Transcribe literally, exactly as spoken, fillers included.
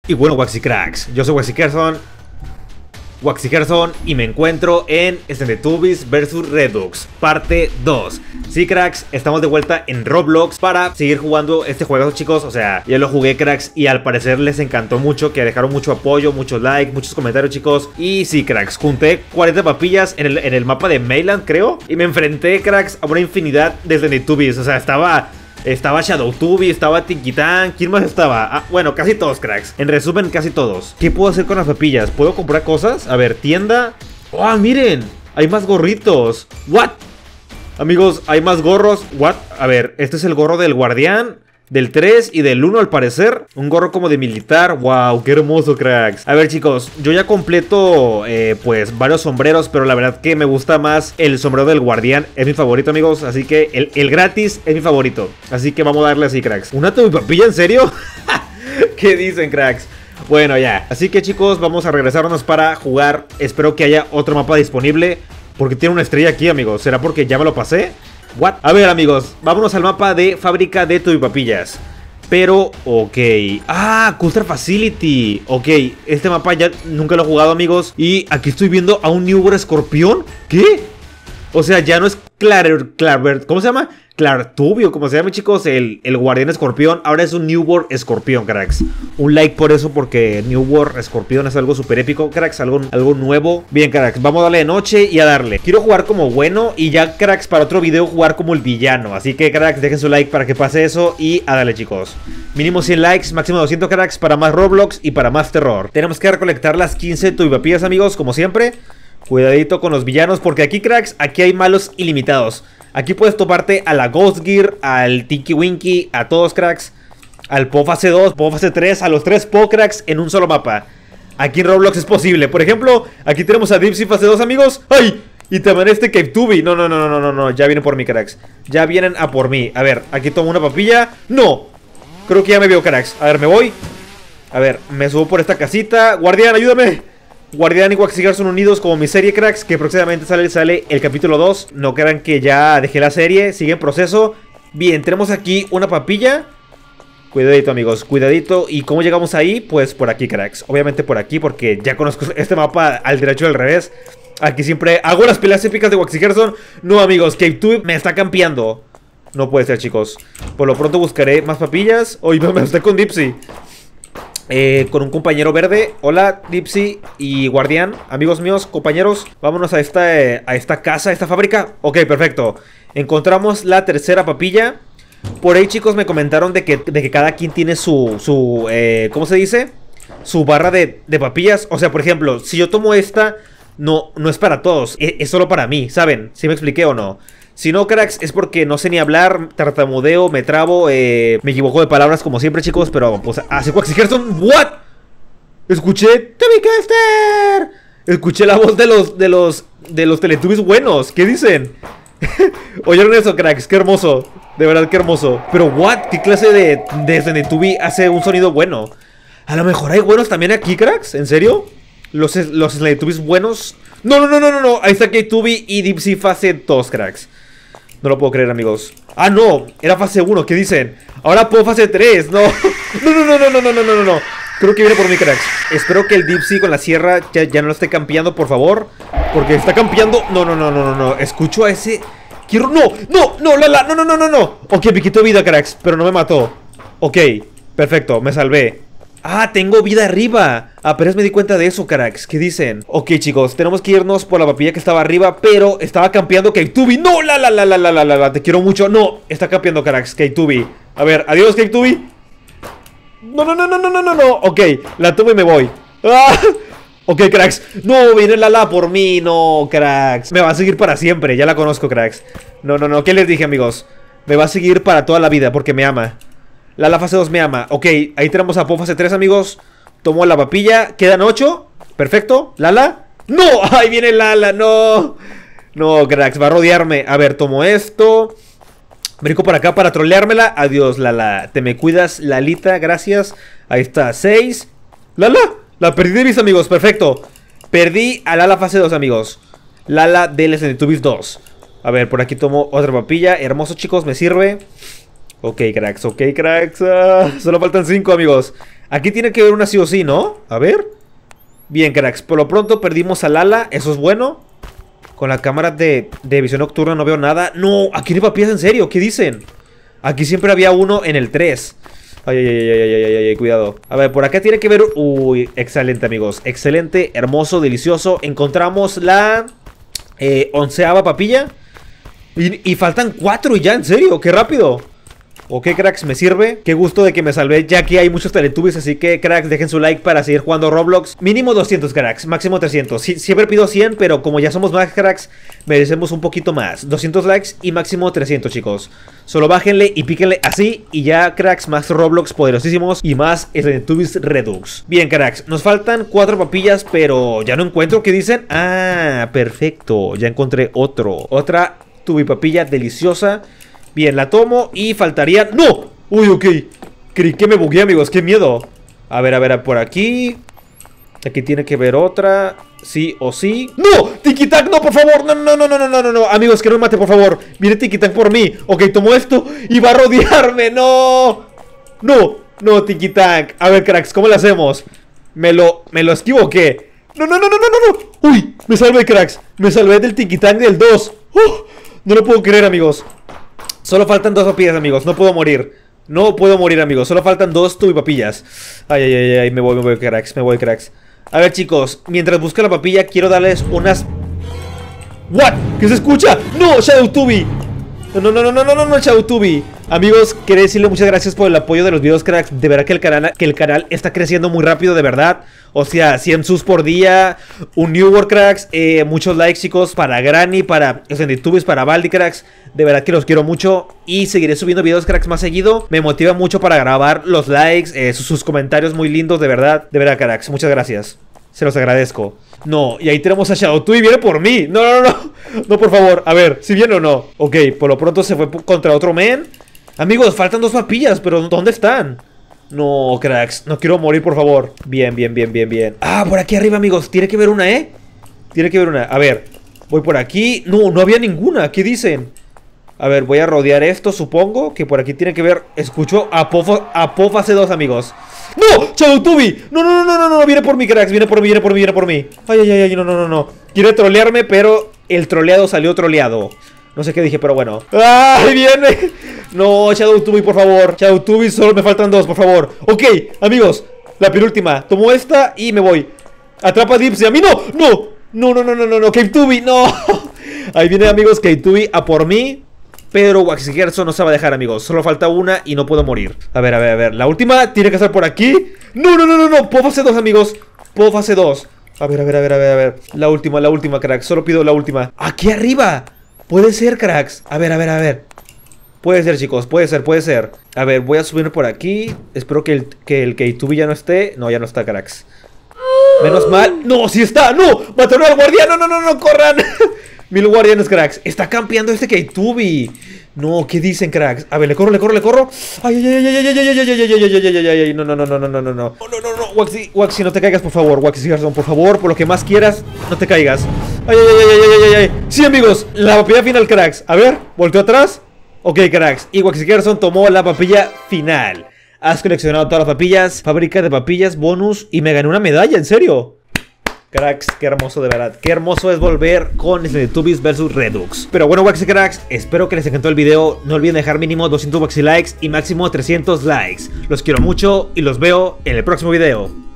Y bueno, Waxy Cracks, yo soy Waxy Gerson, Waxy Gerson, y me encuentro en Teletubbies versus. Redux, parte dos. Sí, cracks, estamos de vuelta en Roblox para seguir jugando este juego, chicos. O sea, ya lo jugué, cracks, y al parecer les encantó mucho, que dejaron mucho apoyo, muchos likes, muchos comentarios, chicos. Y sí, cracks, junté cuarenta papillas en el, en el mapa de Mainland, creo, y me enfrenté, cracks, a una infinidad de Teletubbies. O sea, estaba... Estaba ShadowTubby, estaba Tinkytang. ¿Quién más estaba? Ah, bueno, casi todos, cracks. En resumen, casi todos. ¿Qué puedo hacer con las papillas? ¿Puedo comprar cosas? A ver, tienda. ¡Oh, miren! Hay más gorritos. ¿What? Amigos, hay más gorros. ¿What? A ver, este es el gorro del guardián, del tres y del uno al parecer. Un gorro como de militar. Wow, qué hermoso, cracks. A ver, chicos, yo ya completo eh, pues varios sombreros, pero la verdad que me gusta más el sombrero del guardián. Es mi favorito, amigos. Así que el, el gratis es mi favorito. Así que vamos a darle así, cracks. ¿Una papilla? ¿En serio? ¿Qué dicen, cracks? Bueno, ya. Así que, chicos, vamos a regresarnos para jugar. Espero que haya otro mapa disponible, porque tiene una estrella aquí, amigos. ¿Será porque ya me lo pasé? What? A ver, amigos, vámonos al mapa de fábrica de Tubipapillas. Pero, ok. Ah, Custer Facility. Ok, este mapa ya nunca lo he jugado, amigos. Y aquí estoy viendo a un Newborn Escorpión. ¿Qué? O sea, ya no es Clar... Clar... ¿Cómo se llama? Clartubio, como se llama, chicos, el, el guardián escorpión. Ahora es un Newborn Escorpión, cracks. Un like por eso, porque Newborn Escorpión es algo súper épico, cracks, algo, algo nuevo. Bien, cracks, vamos a darle de noche y a darle. Quiero jugar como bueno y ya, cracks, para otro video jugar como el villano. Así que, cracks, dejen su like para que pase eso y a darle, chicos. Mínimo cien likes, máximo doscientos, cracks, para más Roblox y para más terror. Tenemos que recolectar las quince Tubipapillas, amigos, como siempre. Cuidadito con los villanos, porque aquí, cracks, aquí hay malos ilimitados. Aquí puedes toparte a la Ghost Gear, al Tinky Winky, a todos, cracks. Al Po fase dos, Po fase tres, a los tres Po, cracks, en un solo mapa. Aquí en Roblox es posible. Por ejemplo, aquí tenemos a Dipsy fase dos, amigos. ¡Ay! Y también este CaveTubby. No, no, no, no, no, no, no. Ya vienen por mí, cracks. Ya vienen a por mí. A ver, aquí tomo una papilla. ¡No! Creo que ya me veo, cracks. A ver, me voy. A ver, me subo por esta casita. Guardián, ayúdame. Guardián y Waxy Gerson son unidos como mi serie, cracks, que próximamente sale, sale el capítulo dos. No crean que ya dejé la serie, sigue en proceso. Bien, tenemos aquí una papilla. Cuidadito, amigos, cuidadito. ¿Y cómo llegamos ahí? Pues por aquí, cracks. Obviamente por aquí, porque ya conozco este mapa al derecho y al revés. Aquí siempre hago las peleas épicas de Waxy Gerson. No, amigos, CaveTubby me está campeando. No puede ser, chicos. Por lo pronto buscaré más papillas. Hoy me estoy con Dipsy. Eh, con un compañero verde. Hola, Dipsy y Guardián, amigos míos, compañeros. Vámonos a esta, eh, a esta casa, a esta fábrica. Ok, perfecto. Encontramos la tercera papilla. Por ahí, chicos, me comentaron de que, de que cada quien tiene su, su eh, ¿cómo se dice? Su barra de, de papillas. O sea, por ejemplo, si yo tomo esta, no, no es para todos, es, es solo para mí, ¿saben? ¿Sí me expliqué o no? Si no, cracks, es porque no sé ni hablar, tartamudeo, me trabo, eh, me equivoco de palabras como siempre, chicos. Pero, pues, así Waxy Gerson. ¿What? Escuché Tubicaster. Escuché la voz de los, de los, de los Teletubbies buenos. ¿Qué dicen? ¿Oyeron eso, cracks? Qué hermoso. De verdad, qué hermoso. Pero, ¿what? ¿Qué clase de, de Teletubby hace un sonido bueno? A lo mejor hay buenos también aquí, cracks. ¿En serio? Los, los Teletubbies buenos. No, no, no, no, no, no. Ahí está CaveTubby y Dipsy fase dos, cracks. No lo puedo creer, amigos. Ah, no, era fase uno, ¿qué dicen? Ahora puedo fase tres, no. No, no, no, no, no, no, no, no, no. Creo que viene por mí, cracks. Espero que el Dipsy con la sierra ya, ya no lo esté campeando, por favor. Porque está campeando. No, no, no, no, no, no. Escucho a ese. Quiero. No, no, no, Lala, no, no, no, no, no. Ok, me quitó vida, cracks, pero no me mató. Ok, perfecto, me salvé. Ah, tengo vida arriba. Apenas me di cuenta de eso, cracks. ¿Qué dicen? Ok, chicos, tenemos que irnos por la papilla que estaba arriba, pero estaba campeando CaveTubby. No, la, la, la, la, la, la, la, la. Te quiero mucho. No, está campeando, cracks, CaveTubby. A ver, adiós, CaveTubby. No, no, no, no, no, no, no, no. Ok, la tomo y me voy. Ah. Ok, cracks. No, viene Lala por mí. No, cracks. Me va a seguir para siempre. Ya la conozco, cracks. No, no, no. ¿Qué les dije, amigos? Me va a seguir para toda la vida porque me ama. Lala fase dos me ama. Ok, ahí tenemos a Po fase tres, amigos. Tomo la papilla. Quedan ocho. Perfecto. Lala. ¡No! ¡Ahí viene Lala! ¡No! No, cracks. Va a rodearme. A ver, tomo esto. Brinco por acá para troleármela. Adiós, Lala. Te me cuidas, Lalita. Gracias. Ahí está. seis. ¡Lala! La perdí de vista, amigos. Perfecto. Perdí a Lala fase dos, amigos. Lala de Teletubbies dos. A ver, por aquí tomo otra papilla. Hermoso, chicos. Me sirve. Ok, cracks, ok, cracks. Ah, solo faltan cinco, amigos. Aquí tiene que haber una sí o sí, ¿no? A ver. Bien, cracks, por lo pronto perdimos al ala, eso es bueno. Con la cámara de, de visión nocturna no veo nada. No, aquí no hay papillas, en serio, ¿qué dicen? Aquí siempre había uno en el tres. Ay, ay, ay, ay, ay, ay, ay, cuidado. A ver, por acá tiene que ver... Uy, excelente, amigos. Excelente, hermoso, delicioso. Encontramos la eh, onceava papilla. Y, y faltan cuatro y ya, en serio, qué rápido. Ok, cracks, me sirve. Qué gusto de que me salvé, ya que hay muchos Teletubbies. Así que, cracks, dejen su like para seguir jugando Roblox. Mínimo doscientos, cracks, máximo trescientos. Sie Siempre pido cien, pero como ya somos más, cracks, merecemos un poquito más. Doscientos likes y máximo trescientos, chicos. Solo bájenle y píquenle así. Y ya, cracks, más Roblox poderosísimos y más Teletubbies Redux. Bien, cracks, nos faltan cuatro papillas, pero ya no encuentro. ¿Qué dicen? Ah, perfecto, ya encontré otro. Otra tubipapilla deliciosa. Bien, la tomo y faltaría... ¡No! Uy, ok. Creí que me bugué, amigos. ¡Qué miedo! A ver, a ver, por aquí. Aquí tiene que ver otra. Sí o sí. ¡No! ¡Tiki-Tac! ¡No, por favor! No, no, no, no, no, no, no. Amigos, que no me mate, por favor. Viene Tiki-Tac por mí. Ok, tomo esto y va a rodearme. ¡No! ¡No! ¡No, Tiki-Tac! A ver, cracks, ¿cómo lo hacemos? ¿Me lo, me lo esquivo o qué? ¡No, no, no, no, no, no! no! ¡Uy! Me salvé, cracks. Me salvé del Tiki-Tac del dos. ¡Oh! No lo puedo creer, amigos. Solo faltan dos papillas, amigos, no puedo morir. No puedo morir, amigos, solo faltan dos tubipapillas. Ay, ay, ay, ay, me voy, me voy, cracks, me voy, cracks. A ver, chicos, mientras busco la papilla, quiero darles unas... ¿What? ¿Qué se escucha? ¡No, Shadowtubi! No, no, no, no, no, no, no, no, Shadowtubi. Amigos, quería decirle muchas gracias por el apoyo de los videos, cracks. De verdad que el canal, que el canal está creciendo muy rápido, de verdad. O sea, cien subs por día, un New World, cracks, eh, muchos likes, chicos, para Granny, para Teletubbies, para Baldi, cracks. De verdad que los quiero mucho y seguiré subiendo videos, cracks, más seguido. Me motiva mucho para grabar los likes, eh, sus, sus comentarios muy lindos, de verdad. De verdad, cracks, muchas gracias. Se los agradezco. No, y ahí tenemos a Shadowtubi, viene por mí. No, no, no, no, no, por favor, a ver, si viene o no. Ok, por lo pronto se fue contra otro men. Amigos, faltan dos papillas, pero ¿dónde están? No, cracks, no quiero morir, por favor. Bien, bien, bien, bien, bien. Ah, por aquí arriba, amigos, tiene que haber una, ¿eh? Tiene que haber una, a ver. Voy por aquí, no, no había ninguna, ¿qué dicen? A ver, voy a rodear esto, supongo que por aquí tiene que ver. Escucho a Pofa, a Pofa C dos, amigos. ¡No! ¡Shadowtubi! No, no, no, no, no, no, viene por mí, cracks, viene por mí, viene por mí, viene por mí. Ay, ay, ay, no, no, no, no. Quiere trolearme, pero el troleado salió troleado. No sé qué dije, pero bueno. ¡Ay, viene! No, Shadowtubi, por favor. Shadowtubi, solo me faltan dos, por favor. Ok, amigos, la penúltima. Tomo esta y me voy. Atrapa a Dipsy. A mí no, no. No, no, no, no, no, no. Cavetubi, no. Ahí viene, amigos, Cavetubi a por mí. Pero Waxigerson no se va a dejar, amigos. Solo falta una y no puedo morir. A ver, a ver, a ver. La última tiene que estar por aquí. No, no, no, no, no. Puedo fase dos, amigos. Puedo fase dos. A ver, a ver, a ver, a ver, a ver. La última, la última, cracks. Solo pido la última. Aquí arriba. Puede ser, cracks. A ver, a ver, a ver. Puede ser, chicos. Puede ser, puede ser. A ver, voy a subir por aquí. Espero que el, que el Cavetubi ya no esté. No, ya no está, cracks. Menos mal. No, sí está. No, mataron al guardián. No, no, no, no, corran. Mil guardianes, cracks. Está campeando este Cavetubi. No, ¿qué dicen, cracks? A ver, le corro, le corro, le corro. Ay, ay, ay, ay, ay, ay, ay, ay, ay, ay, ay, ay, ay, ay, no, no, no, no, no, no, no, no, no, no, no, Waxy, Waxy, no te caigas, por favor, Waxigerson, por favor, por lo que más quieras, no te caigas. Ay, ay, ay, ay, ay, ay, ay. Sí, amigos, la papilla final, cracks. A ver, volteo atrás. Ok, cracks, y Waxigerson tomó la papilla final. Has coleccionado todas las papillas, fábrica de papillas, bonus, y me gané una medalla, ¿en serio? Cracks, qué hermoso, de verdad. Qué hermoso es volver con Teletubbies versus Redux. Pero bueno, Waxy cracks, espero que les encantó el video. No olviden dejar mínimo doscientos Waxy likes y máximo trescientos likes. Los quiero mucho y los veo en el próximo video.